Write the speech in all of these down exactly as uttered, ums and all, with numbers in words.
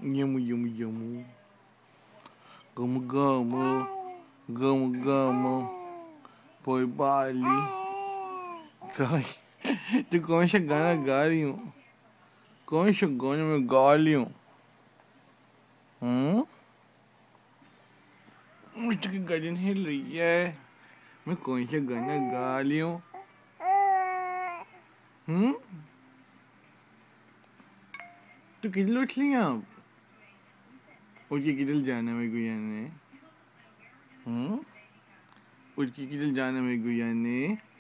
Yamu yamu yamu. Gamu gamu. Gamu gamu. Poi bali. Kai. तू कौन सा गाना गा रही हूँ? कौन सा गाना मैं गा रही हूँ? हम्म? मुझे की गर्दन हिल रही है। मैं कौन सा गाना गा रही हूँ? हम्म? तू किधर उठ रही है आप? उठ के किधर जाना है मेरे को याने? हम्म? उठ के किधर जाना है मेरे को याने?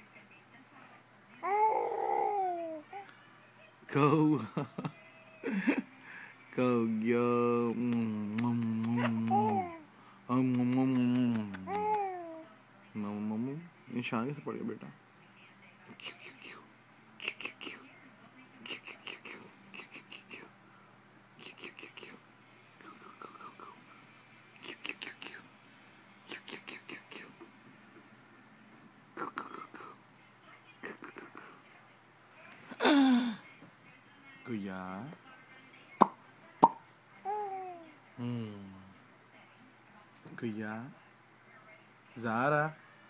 Go. Go, yo. ये शान से पड़ गया बेटा. Kuya. Hmm. Kuya. Zara.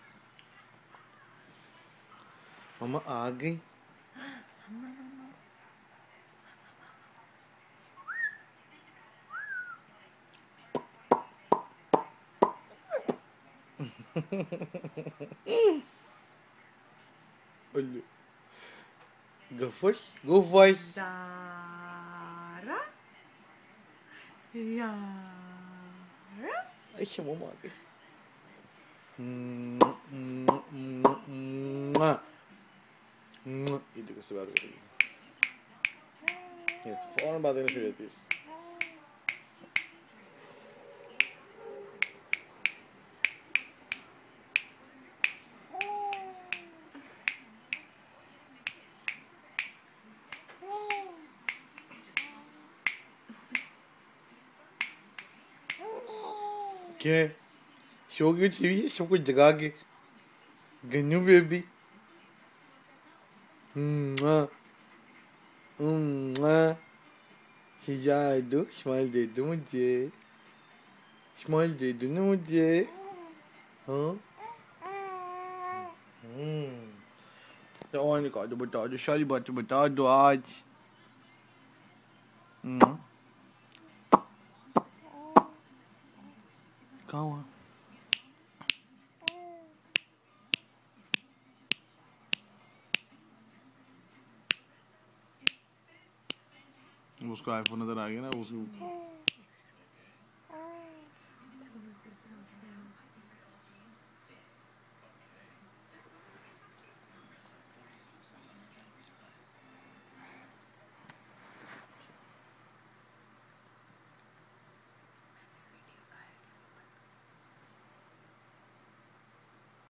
मम्मा आ गई. Go first. Go voice. Zara. Yara. Ayşe mama आ गई. ये देखो से बात करेगी. ये फौरन बात करना शुरू करती है. क्या शो की टीवी है सबको जगा के गन्नू बेबी हम्म हम्म यार दो स्माइल दे दो मुझे स्माइल दे दो ना मुझे हाँ हम्म तो और निकाल दो बता दो सारी बातें बता दो आज हम्म कहाँ हुआ उसका आईफोन नजर आ गया ना उसको